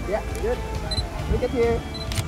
Yeah, good. Look at here.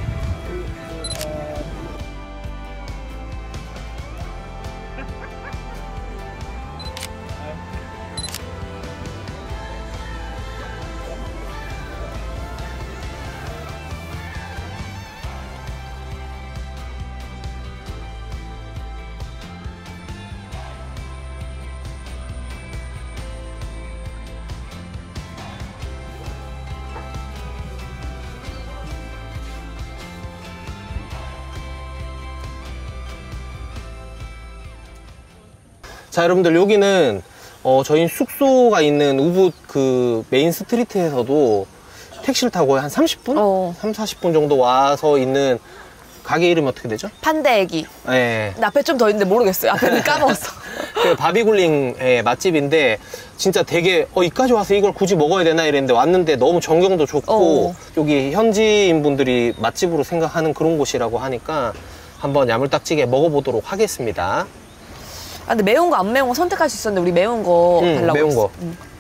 자, 여러분들 여기는 저희 숙소가 있는 우붓 그 메인 스트리트에서도 택시를 타고 한 30분? 3, 40분 정도 와서 있는 가게 이름이 어떻게 되죠? 판대애기. 네. 나 앞에 좀 더 있는데 모르겠어요. 앞에는 까먹었어. 그 바비굴링 맛집인데 진짜 되게 이까지 와서 이걸 굳이 먹어야 되나 이랬는데 왔는데 너무 전경도 좋고 여기 현지인 분들이 맛집으로 생각하는 그런 곳이라고 하니까 한번 야물딱지게 먹어보도록 하겠습니다. 아, 근데 매운 거 안 매운 거 선택할 수 있었는데 우리 매운 거 달라고 매운 했어.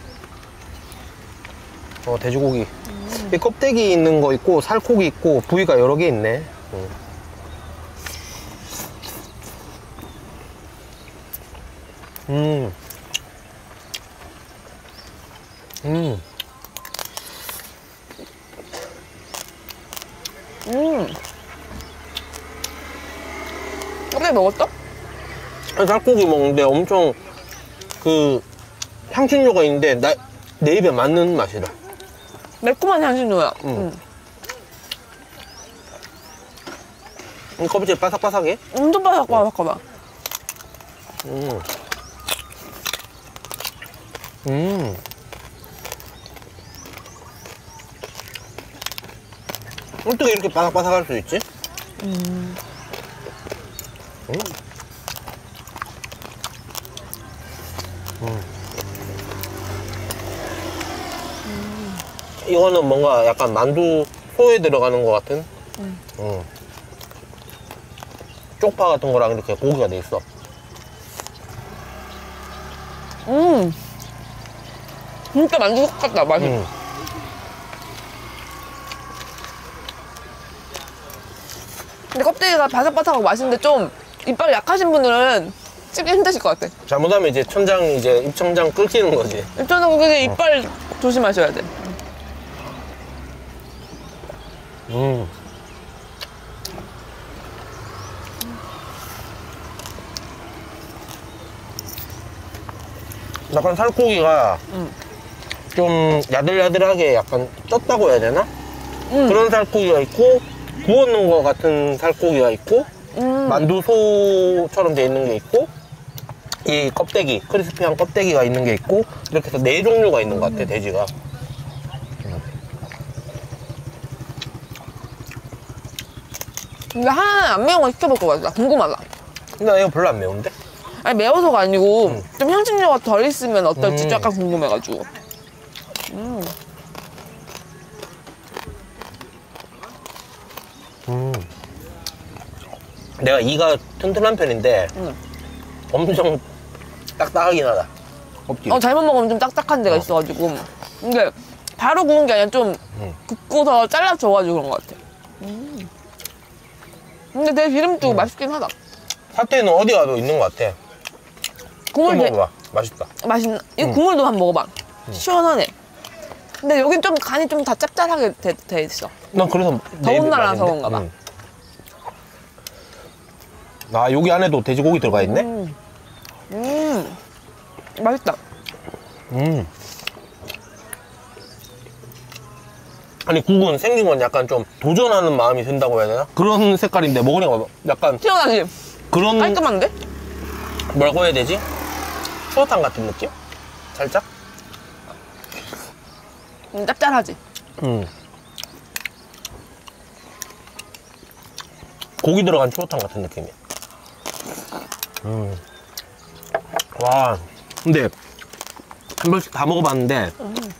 거. 돼지고기. 이 껍데기 있는 거 있고 살코기 있고 부위가 여러 개 있네. 껍데기 먹었어? 살코기 먹는데 엄청 그 향신료가 있는데 내 입에 맞는 맛이다. 매콤한 향신료야. 껍질 바삭바삭해? 엄청 바삭바삭하다. 어떻게 이렇게 바삭바삭할 수 있지? 이거는 뭔가 약간 만두 소에 들어가는 것 같은 쪽파 같은 거랑 이렇게 고기가 돼 있어. 진짜 만두 같다, 맛이. 근데 껍데기가 바삭바삭하고 맛있는데 좀 이빨 약하신 분들은 씹기 힘드실 것 같아. 잘못하면 이제 입천장 끊기는 거지. 입천장 그게 이빨 조심하셔야 돼. 약간 살코기가 좀 야들야들하게 약간 쪘다고 해야 되나? 그런 살코기가 있고 구워놓은 것 같은 살코기가 있고 만두소처럼 돼 있는 게 있고 이 껍데기, 크리스피한 껍데기가 있는 게 있고 이렇게 해서 4종류가 있는 것 같아, 돼지가. 근데 하나는 안 매운 거 시켜볼 것 같아. 궁금하다. 근데 나 이거 별로 안 매운데? 아니 매워서가 아니고 좀 향신료가 덜 있으면 어떨지 약간 궁금해가지고. 내가 이가 튼튼한 편인데 엄청 딱딱하긴 하다. 껍질. 잘못 먹으면 좀 딱딱한 데가 있어가지고. 근데 바로 구운 게 아니라 좀 굽고서 잘라줘가지고 그런 것 같아. 근데 되게 기름지고 맛있긴 하다. 사태는 어디 가도 있는 것 같아. 국물 좀 먹어봐. 맛있다. 맛있나? 이 국물도 한번 먹어봐. 시원하네. 근데 여긴 좀 간이 좀 다 짭짤하게 돼 있어. 난 그래서 더운 나라라서 그런가 봐. 아, 여기 안에도 돼지고기 들어가 있네? 맛있다. 아니, 국은 생긴 건 약간 좀 도전하는 마음이 든다고 해야 되나? 그런 색깔인데 먹으니까 약간 시원하지? 그런 깔끔한데? 뭐라고 해야 되지? 추어탕 같은 느낌? 살짝? 짭짤하지? 고기 들어간 추어탕 같은 느낌이야. 와, 근데 한 번씩 다 먹어봤는데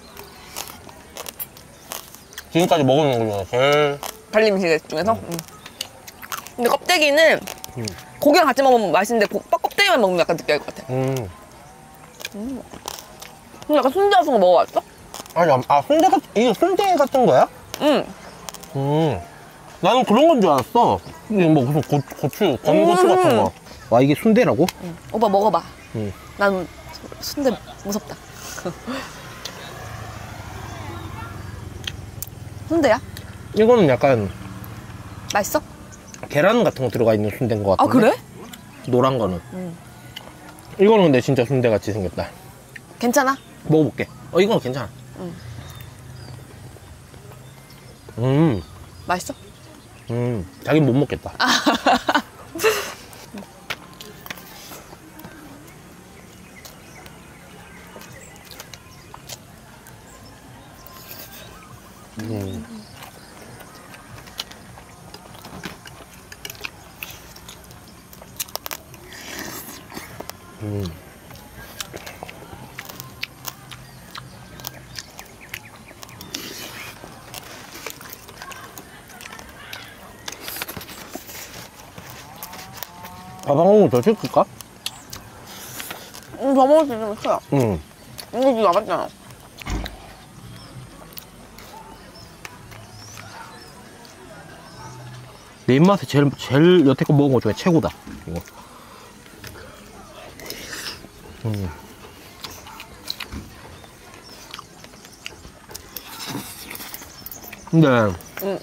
지금까지 먹은 거 중에 제일 발림시계 중에서? 근데 껍데기는 고기랑 같이 먹으면 맛있는데 껍데기만 먹으면 약간 느끼할 것 같아. 근데 약간 순대 같은 거 먹어봤어? 아니, 순대 이게 순대 같은 거야? 나는 그런 건 줄 알았어. 이게 뭐 무슨 고추, 건고추 같은 거. 와, 이게 순대라고? 오빠 먹어봐. 응. 난 순대 무섭다. 순대야? 이거는 약간 맛있어? 계란 같은 거 들어가 있는 순대인 것 아, 같은데. 그래? 노란 거는. 이거는 근데 진짜 순대같이 생겼다. 괜찮아? 먹어볼게. 이건 괜찮아. 맛있어? 자긴 못 먹겠다. 밥 한 공기 더 시킬까? 더 먹을 수 있으면 커요. 이거 지금 나갔잖아. 내 입맛에 제일 여태껏 먹은 것 중에 최고다. 이거. 근데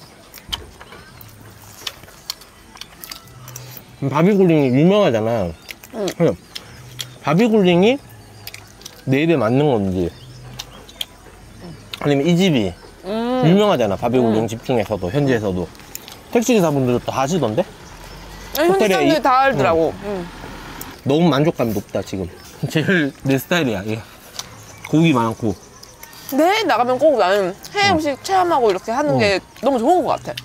바비굴링이 유명하잖아. 바비굴링이 내 입에 맞는 건지 아니면 이 집이 유명하잖아. 바비굴링 집 중에서도 현지에서도 택시기사분들도 다 하시던데. 현지 호텔에 사람들이 다 알더라고. 너무 만족감이 높다 지금. 제일 내 스타일이야. 이게 고기 많고. 네, 나가면 꼭 나는 해외 음식 체험하고 이렇게 하는 게 너무 좋은 것 같아.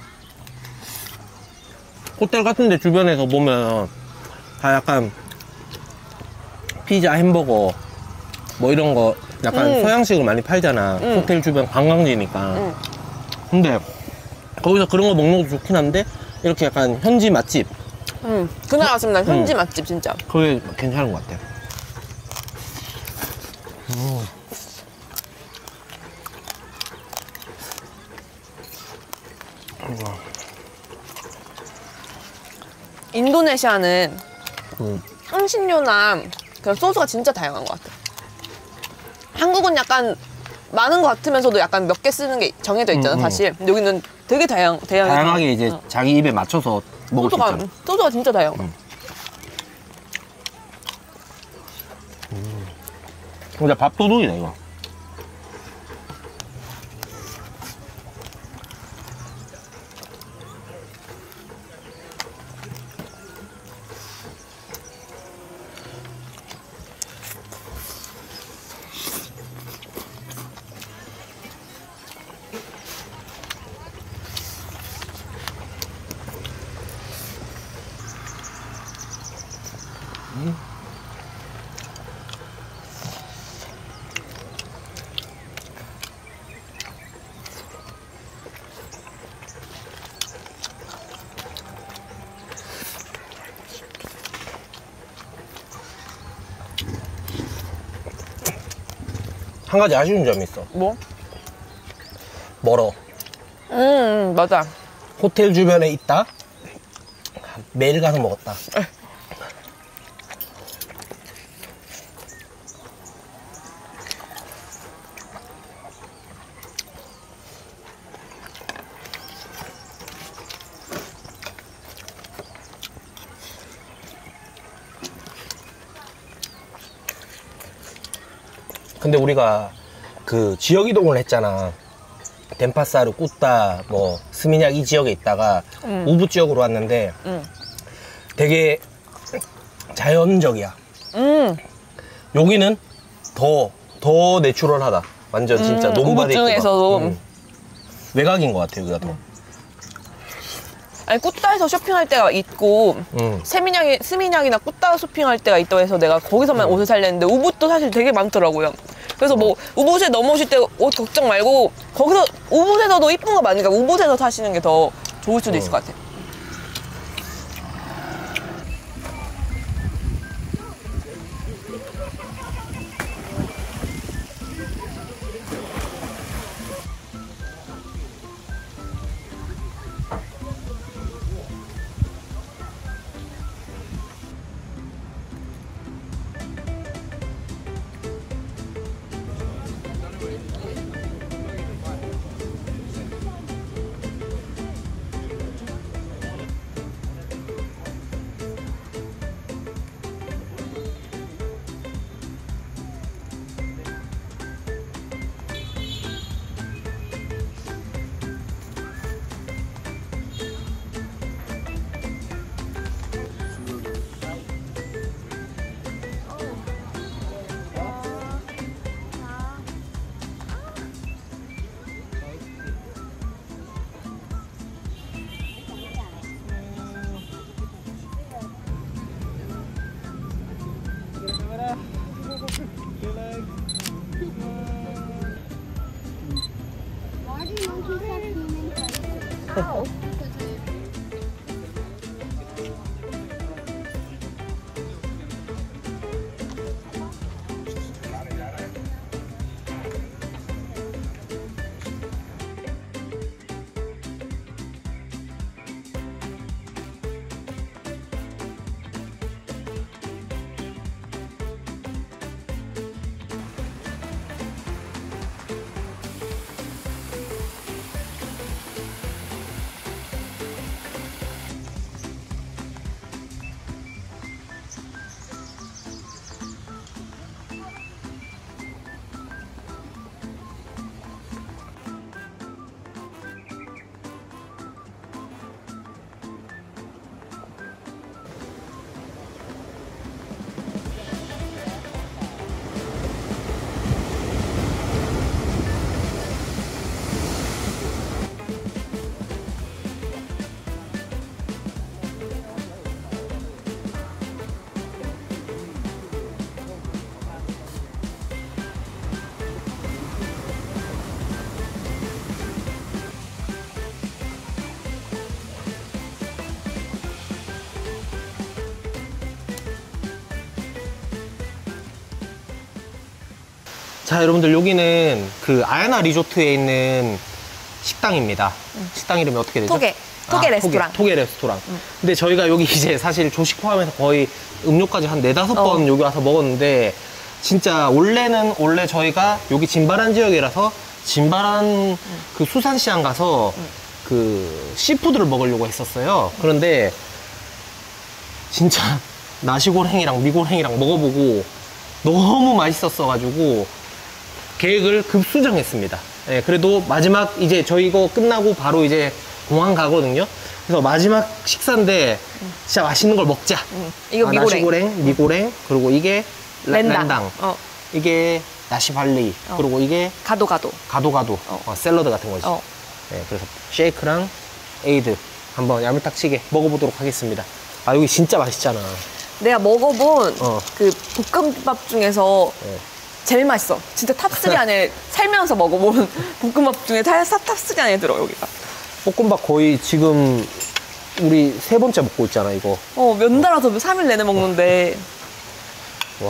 호텔 같은 데 주변에서 보면 다 약간 피자, 햄버거 뭐 이런 거 약간 서양식을 많이 팔잖아. 호텔 주변 관광지니까. 근데 거기서 그런 거 먹는 것도 좋긴 한데 이렇게 약간 현지 맛집 그날 왔으면 난 현지 맛집 진짜. 그게 괜찮은 것 같아. 인도네시아는 향신료나 그런 소스가 진짜 다양한 것 같아. 한국은 약간 많은 것 같으면서도 약간 몇 개 쓰는 게 정해져 있잖아, 사실. 근데 여기는 되게 다양하게 이제 자기 입에 맞춰서 먹을 수 있잖아. 소스가 진짜 다양해. 진짜 밥도둑이네 이거. 한 가지 아쉬운 점이 있어. 뭐? 멀어. 맞아. 호텔 주변에 있다. 매일 가서 먹었다. 근데 우리가 그 지역 이동을 했잖아. 덴파사르, 꾸따, 뭐 스미냑 이 지역에 있다가 우부 지역으로 왔는데 되게 자연적이야. 여기는 더 내추럴하다. 완전 진짜 논밭에 우부 중에서도. 외곽인 것 같아 여기가 더. 아니, 꾸따에서 쇼핑할 때가 있고 스미냑이나 꾸따 쇼핑할 때가 있다고 해서 내가 거기서만 옷을 살랬는데 우붓도 사실 되게 많더라고요. 그래서 뭐 우붓에 넘어오실 때 옷 걱정 말고 거기서 우붓에서도 이쁜 거 많으니까 우붓에서 사시는 게 더 좋을 수도 있을 것 같아. 자, 여러분들 여기는 그 아야나 리조트에 있는 식당입니다. 식당 이름이 어떻게 되죠? 토게 레스토랑. 토게 레스토랑. 근데 저희가 여기 이제 사실 조식 포함해서 거의 음료까지 한 4-5번 여기 와서 먹었는데, 진짜 원래 저희가 여기 진바란 지역이라서 진바란 그 수산시장 가서 그 시푸드를 먹으려고 했었어요. 그런데 진짜 나시고랭이랑 미고랭이랑 먹어보고 너무 맛있었어가지고 계획을 급수정했습니다. 예, 그래도 마지막 이제 저희 이거 끝나고 바로 이제 공항 가거든요. 그래서 마지막 식사인데 진짜 맛있는 걸 먹자. 이거 미고랭. 나시고랭, 미고랭, 그리고 이게 랜당. 어. 이게 나시발리. 그리고 이게 가도. 가도. 샐러드 같은 거지. 예, 그래서 쉐이크랑 에이드 한번 야물딱지게 먹어보도록 하겠습니다. 아, 여기 진짜 맛있잖아. 내가 먹어본 그 볶음밥 중에서 제일 맛있어. 진짜 탑3 안에 살면서 먹어본 볶음밥 중에 탑3 안에 들어, 여기가. 볶음밥 거의 지금 우리 3번째 먹고 있잖아, 이거. 몇 달아서 3일 내내 먹는데. 와.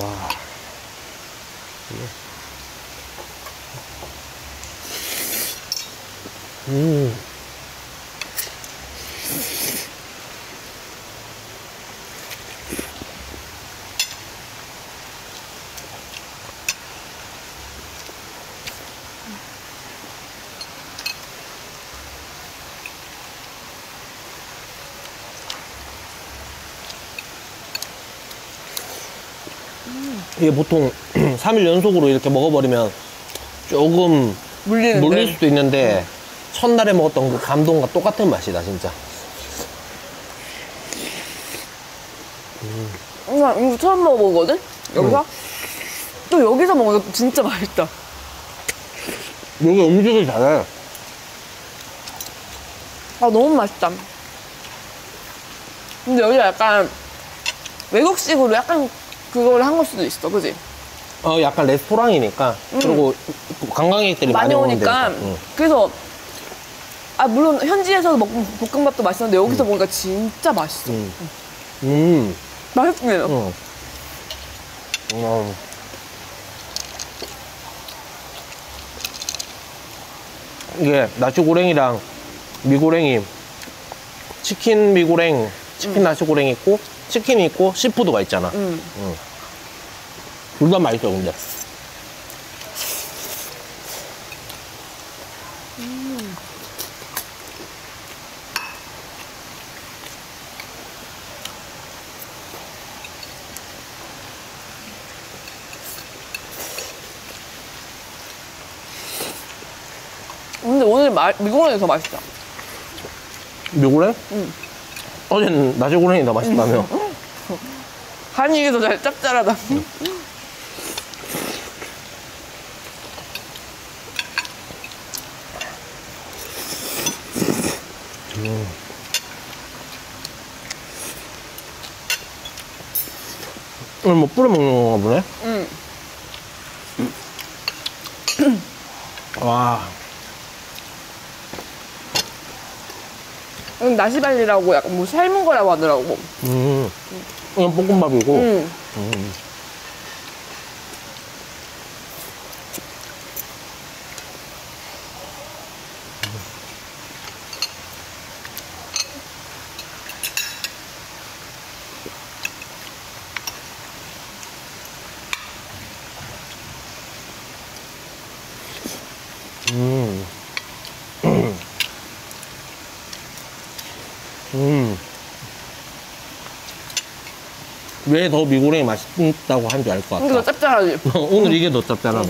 이게 보통 3일 연속으로 이렇게 먹어버리면 조금 물릴 수도 있는데 첫날에 먹었던 그 감동과 똑같은 맛이다, 진짜. 이거 처음 먹어보거든? 여기서? 또 여기서 먹으니까 진짜 맛있다. 여기 음식을 잘해. 아, 너무 맛있다. 근데 여기 약간 외국식으로 약간 그걸 한 걸 수도 있어, 그지? 약간 레스토랑이니까. 그리고 관광객들이 많이 오는 오니까. 데니까. 그래서, 물론 현지에서 먹은 볶음밥도 맛있었는데 여기서 먹으니까 진짜 맛있어. 맛있긴 해요. 이게 나시고랭이랑 미고랭이, 치킨 미고랭, 치킨 나시고랭 있고, 치킨이 있고, 시푸드가 있잖아. 둘 다 맛있어, 근데. 근데 오늘 미고랭이 더 맛있다. 미고랭? 어제는 나시고랭이 더 맛있다며. 간이 이게 더 짭짤하다. 오늘 뭐 뿌려 먹는 건가 보네? 와. 나시발리라고 약간 뭐 삶은 거라고 하더라고. 이건 볶음밥이고. 왜 더 미고랭이 맛있다고 한 줄 알 것 이게 더 같다. 짭짤하지? 오늘 이게 더 짭짤하다.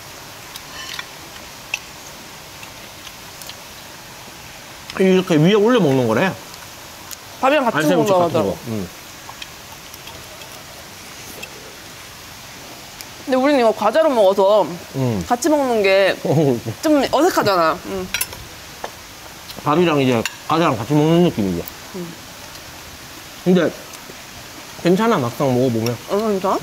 이렇게 위에 올려 먹는 거래. 밥이랑 같이 알새우젓 먹는다고 같은 거. 하더라고. 근데 우리는 이거 과자로 먹어서 같이 먹는 게 좀 어색하잖아. 밥이랑 이제 과자랑 같이 먹는 느낌이죠. 근데 괜찮아, 막상 먹어보면. 진짜?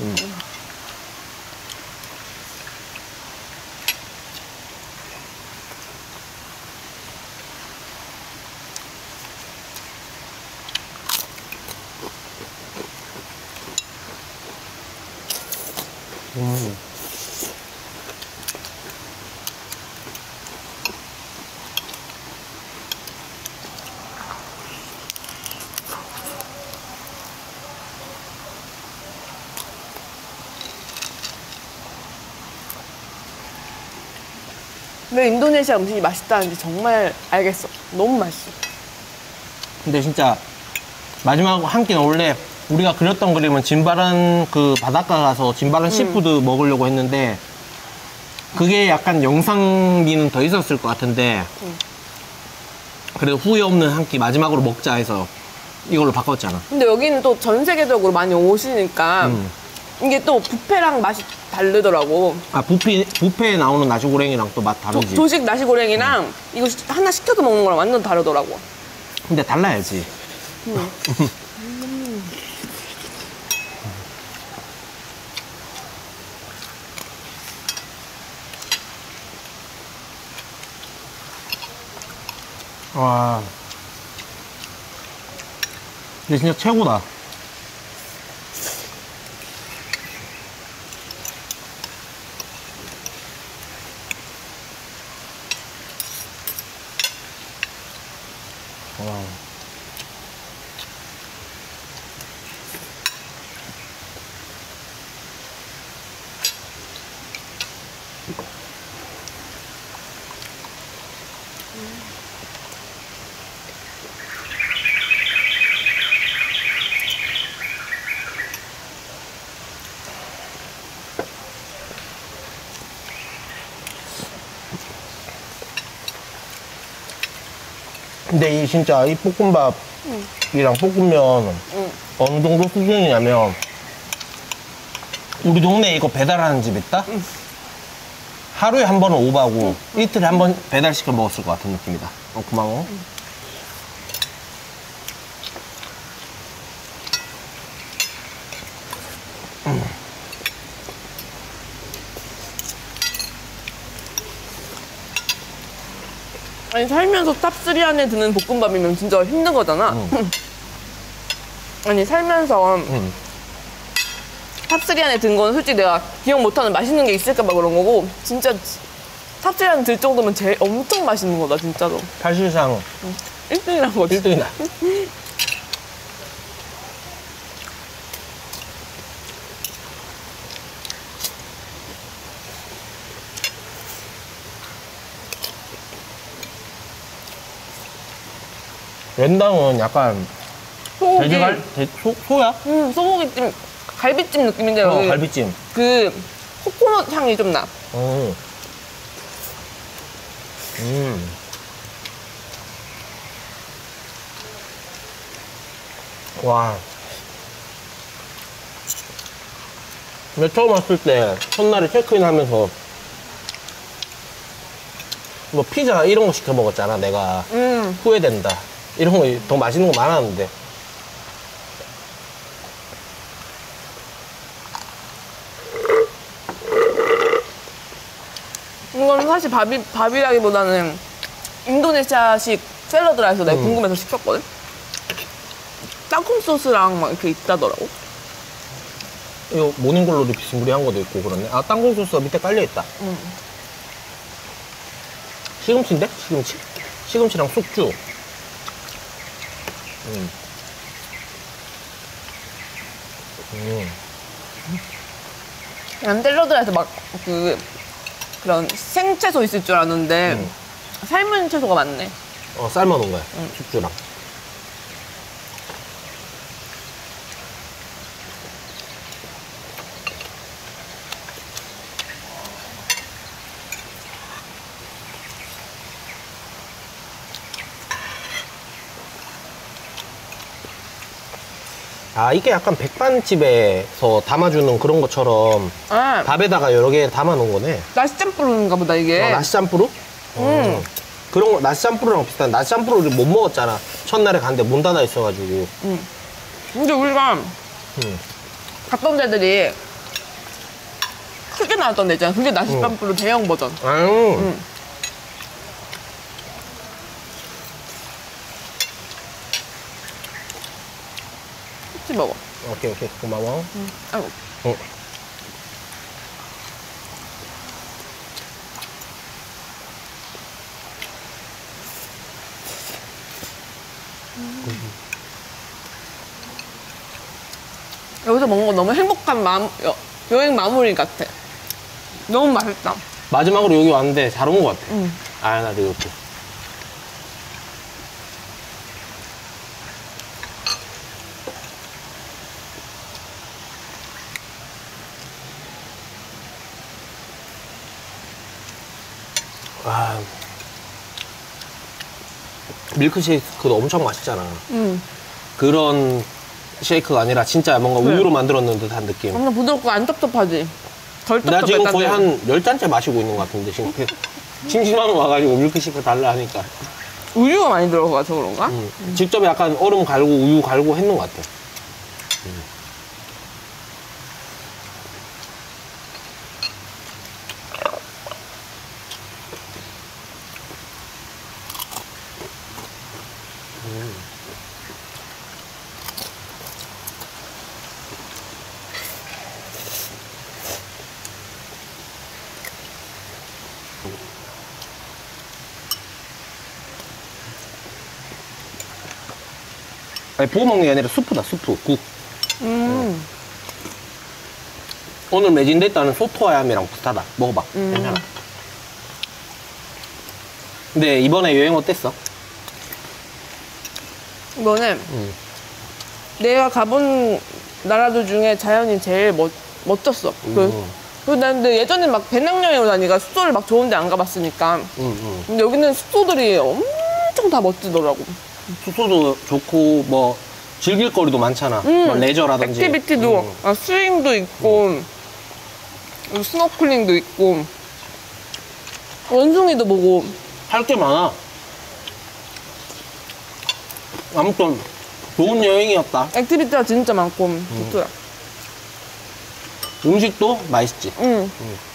왜 인도네시아 음식이 맛있다는지 정말 알겠어. 너무 맛있어. 근데 진짜 마지막 한 끼는 원래 우리가 그렸던 그림은 진바란 그 바닷가 가서 진바란 시푸드 먹으려고 했는데 그게 약간 영상미는 더 있었을 것 같은데 그래도 후회 없는 한 끼 마지막으로 먹자 해서 이걸로 바꿨잖아. 근데 여기는 또 전 세계적으로 많이 오시니까 이게 또 뷔페랑 맛이 다르더라고. 아, 뷔페에 나오는 나시고랭이랑 또 맛 다르지. 조식 나시고랭이랑 이거 하나 시켜서 먹는 거랑 완전 다르더라고. 근데 달라야지. 와. 이게 진짜 최고다. 와. 근데 이 진짜 이 볶음밥이랑 볶으면 어느 정도 수준이냐면 우리 동네에 이거 배달하는 집 있다? 하루에 한 번은 오바고 이틀에 한 번 배달시켜 먹었을 것 같은 느낌이다. 고마워. 아니 살면서 탑3 안에 드는 볶음밥이면 진짜 힘든 거잖아. 아니 살면서 탑3 안에 든 건 솔직히 내가 기억 못하는 맛있는 게 있을까 봐 그런 거고 진짜 탑3 안에 들 정도면 제일 엄청 맛있는 거다 진짜로. 사실상 1등이란 거지. 1등이다. 렌당은 약간 소고기. 소야? 소고기찜, 갈비찜 느낌인데 여기 갈비찜. 그 코코넛 향이 좀 나. 와. 근데 처음 왔을 때 첫날에 체크인 하면서 뭐 피자 이런 거 시켜 먹었잖아 내가. 후회된다. 이런 거 더 맛있는 거 많았는데. 이건 사실 밥이라기보다는 인도네시아식 샐러드라에서 내가 궁금해서 시켰거든? 땅콩 소스랑 막 이렇게 있다더라고. 이거 모닝글로리 비스무리한 것도 있고 그러네. 아, 땅콩 소스가 밑에 깔려있다. 시금치인데? 시금치? 시금치랑 숙주. 난 샐러드라에서 막 그런 생채소 있을 줄 알았는데 삶은 채소가 많네. 삶아놓은 거야. 숙주랑. 아, 이게 약간 백반집에서 담아주는 그런 것처럼 아, 밥에다가 여러 개 담아놓은 거네. 나시짬뿌르인가 보다 이게. 나시짬뿌루? 그런 거, 나시짬뿌루랑 비슷한. 나시짬뿌루를 못 먹었잖아. 첫날에 갔는데 문 닫아 있어가지고. 근데 우리가 갔던 데들이 크게 나왔던 데 있잖아. 그게 나시짬뿌르 대형 버전. 같이 먹어. 오케이, 고마워. 아이고. 여기서 먹는 거 너무 행복한 여행 마무리 같아. 너무 맛있다. 마지막으로 여기 왔는데 잘 온 것 같아. 아, 나도 이렇게. 와. 밀크쉐이크도 엄청 맛있잖아. 그런 쉐이크가 아니라 진짜 뭔가 그래. 우유로 만들었는 듯한 느낌. 엄청 부드럽고 안 텁텁하지? 덜 텁텁해. 나 지금 거의 한 10잔째 마시고 있는 것 같은데, 지금. 심심하면 와가지고 밀크쉐이크 달라 하니까. 우유가 많이 들어가서 그런가? 직접 약간 얼음 갈고 우유 갈고 했는 것 같아. 아니, 부어 먹는 게 아니라 수프다, 수프. 국. 오늘 매진됐다는 소토아얌이랑 비슷하다. 먹어봐. 괜찮아. 근데 이번에 여행 어땠어? 이거는 내가 가본 나라들 중에 자연이 제일 멋졌어. 그리고 난 근데 예전에 막 배낭여행을 다니까 숙소를 막 좋은데 안 가봤으니까. 근데 여기는 숙소들이 엄청 다 멋지더라고. 숙소도 좋고, 뭐, 즐길 거리도 많잖아. 뭐 레저라든지. 액티비티도, 스윙도 있고, 스노클링도 있고, 원숭이도 보고. 할 게 많아. 아무튼, 좋은 여행이었다. 액티비티가 진짜 많고, 좋더라. 음식도 맛있지. 응.